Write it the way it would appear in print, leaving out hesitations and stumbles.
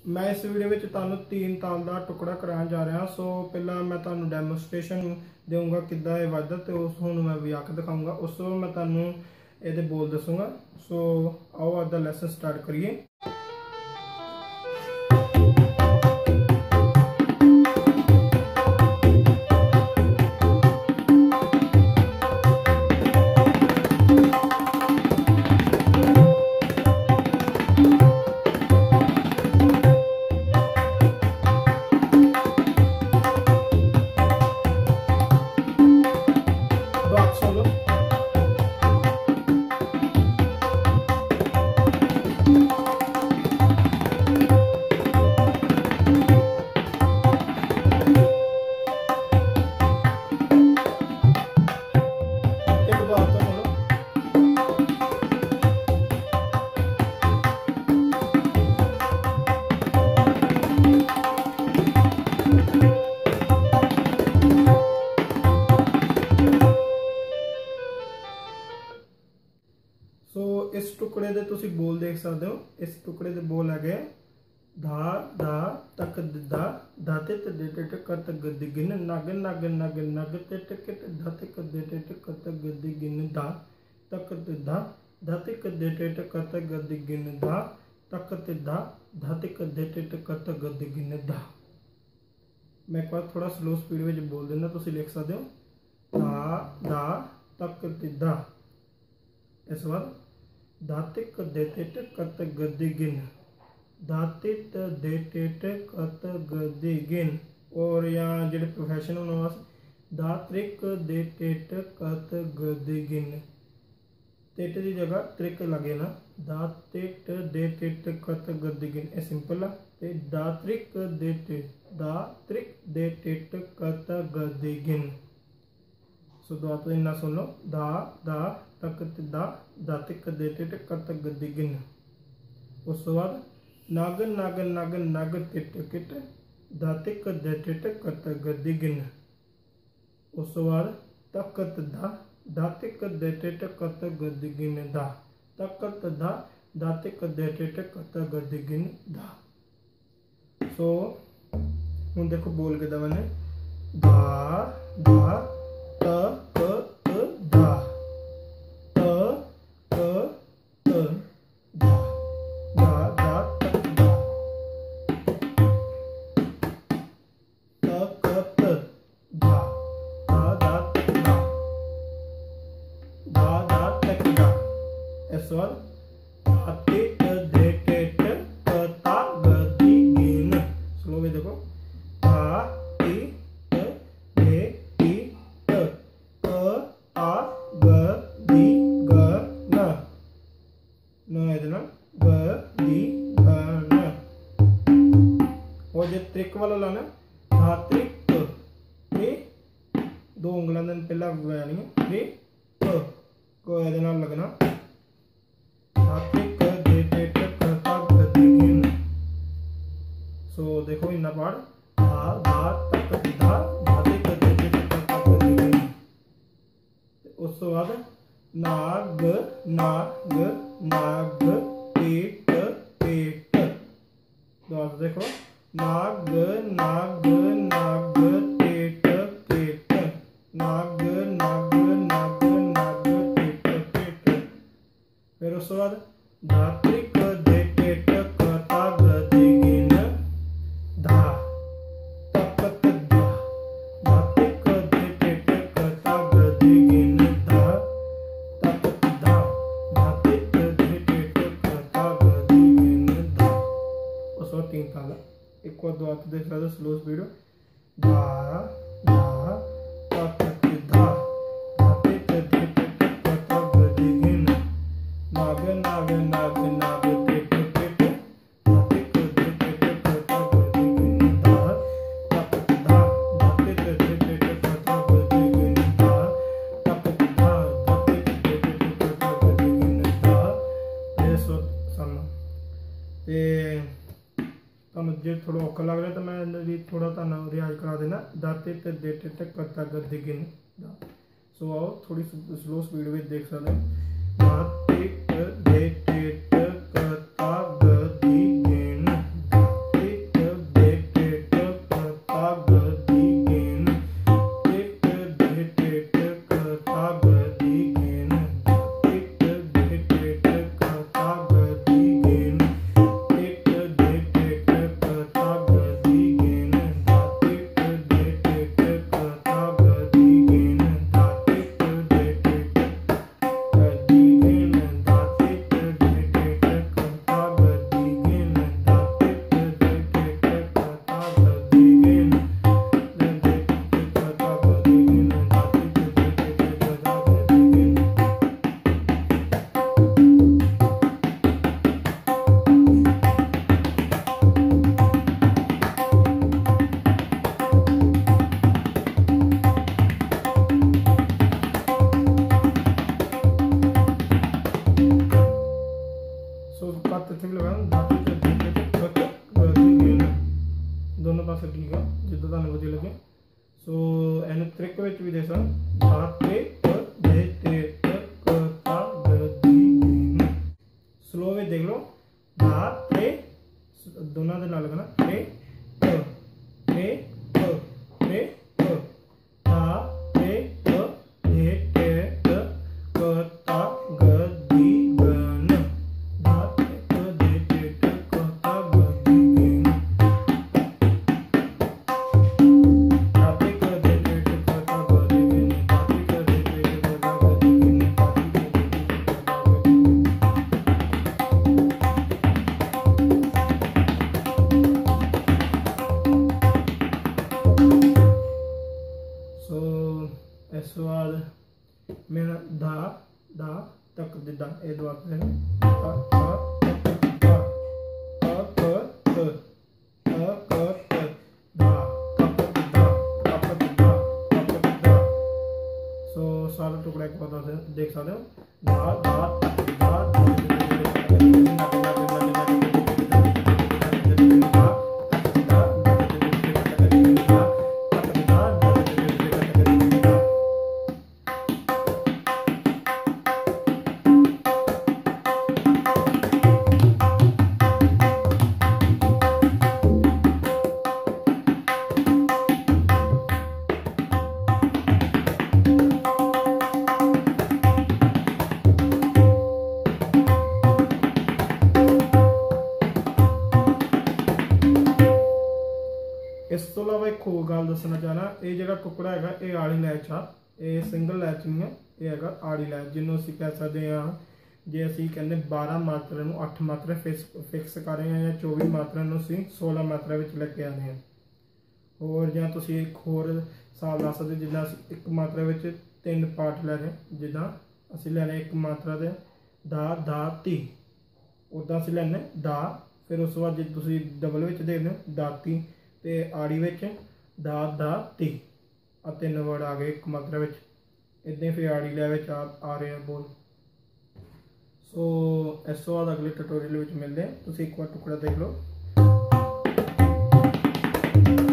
मैं इस वीडियो में तुहानू तीन ताल का टुकड़ा कराने जा रहा। सो पहला मैं तुहानू डेमोस्ट्रेशन दूंगा किदा ये वजदा, तो उसको मैं वजा के दिखाऊंगा। उस तो मैं तुहानू ये बोल दसूँगा। सो आओ आज का लैसन स्टार्ट करिए। इस टुकड़े के तुसी बोल देख सकते हो। इस टुकड़े के बोल है धा धा तक दा धाते टिट कत गद्दी गिन नग नग नग नग टिट किट धाते कदे टिट कत गद्दी गिन दा तक दा धाते कदे टिट कत गद्दी गिन दा तक दा धाते कदे टिट कत गद्दी गिन दा। मैं एक बार थोड़ा स्लो स्पीड में बोल देना, तुसी लिख सकते हो धा दा तक दा। इस बार धातिक देटिट कत गद्दी गिन धातित देटिट कत गद्दी गिन। और यहाँ जो प्रोफेशन उन्होंने धात्रिक देटिट कत गद्दी गिन, टिट की जगह त्रिक लगे ना। धातिट देटिट कत गद्दी गिन ये सिंपल है। धात्रिक देटिट कत गद्दी गिन। सो दोबारा इन्ना सुन लो धा दा तक दा धातिक देटिट कत गद्दी गिन। उस बाद नग नग नग नग टिट किट धातिक देटिट कत गद्दी गिन। उस बाद तकत दा धातिक देटिट कत गद्दी गिन दा तकत दा धातिक देटिट कत गद्दी गिन दा। सो हुण देखो बोल के दा मैंने धा धा त क धा त क त धा धा धा तक धा त क त धा धा धा तक धा धा धा तक धा। इस बार धाते दे टेट कता गद्दी गिन। स्लो में देखो धा टी त दे टी त क आ ग दी ग न न इधर ग दी ग न। और जो त्रिक वाला लाना धात्रिक त्रि दो उंगलों ने पहला वैनी त्रि को इधर लगना धात्रिक दे टेट कता गद्दी गिन। सो देखो इन्ना पाठ धा धा तक धा धातिक दे टेट कता गद्दी गिन। उस बाद नाग नाग नाग टेट टेट। दोबारा देखो नाग नाग नाग टेट टेट नाग नाग नाग नाग टेट टेट। फिर उस बाद धात्रिक दे टेट कता गद्दी गिन धा तकत धा धातिक दे टेट कता गद्दी गिन धा तकत धा धातिक दे टेट कता गद्दी गिन धा। उस बाद तीन ताला एक और दो देख रहा था स्लो स्पीड धा धा तकत धा धातिक दे टेट कता गद्दी गिन नाग नाग नाग नाग टिट टिट धातिक दे टेट कता गद्दी गिन धा तकत धा धातिक दे टेट कता गद्दी गिन धा तकत धा धातिक दे टेट कता गद्दी गिन धा। ये सुनना ते तुहानू जे थोड़ा औखा लग रहा तो मैं भी थोड़ा तुहानू रियाज करा देना धातिक दे टेट कता गद्दी गिन धा। सो आओ थोड़ी स्लो स्पीड में देख सकते हो धातिक दे टेट कता गद्दी गिन धातिक ਸਕੀਗਾ ਜਿੱਦਾਂ ਤੁਹਾਨੂੰ ਵਧੀਆ ਲੱਗੇ। ਸੋ ਇਹਨੂੰ ਤ੍ਰਿਕ ਵਿੱਚ ਵੀ ਦੇ ਸਨ ਧਾ ਤੇ ਪ ਦੇ ਤੇ ਤ ਕ ਤਾ ਗ ਦੀ ਗ। ਸਲੋ ਵਿੱਚ ਦੇਖ ਲਓ ਧਾ ਤੇ ਦੋਨਾਂ ਦੇ ਨਾਲ ਲੱਗਣਾ ਤੇ ਪ ਤੇ ਪ ਤੇ ਪ ਧਾ ਤੇ ਪ ਦੇ ਤੇ ਤ ਕ ਤਾ ਗ ਦੀ ਗਨ। ਧਾ ਤੇ ਪ ਦੇ ਤੇ ਤ ਕ ਤਾ ਗ ਦੀ ਗਨ। इस बाद मेरा धा धा तक दिदा ये दो आते हैं धा धा तक धा धा क त धा क त धा तक धा तक धा तक धा। सो सारा टुकड़ा एक बार देख सकते हो धा धा तक धा इस तो अलावा एक होर गल दसना चाहना ये जो टुकड़ा है ये आड़ी लैच आ ये सिंगल लैच नहीं है ये है आड़ी लैच जिन्हों असीं कह सकते हैं जे असीं कहने 12 मात्रा नूं 8 मात्रा फिक्स कर रहे हैं या 24 मात्रा नूं असीं 16 मात्रा विच लेके आ रहे हैं। और जां तुसीं एक होर हिसाब ला सकदे जिद्दां असीं एक मात्रा विच 3 पार्ट लै रहे जिद्दां असीं लैने एक मात्रा दे दा धा ती उदां असीं लैने दा फिर उस बाद जे तुसीं डबल विच देखदे हो दाती ते आड़ी विच दा धा ती आ 3 वर्ड आ गए एक मात्रा विच इदां फिर आड़ी लै विच आ रहे हैं बोल। सो इस तो बाद अगले ट्यूटोरियल विच मिलदे हैं तुसीं एक बार टुकड़ा देख लो।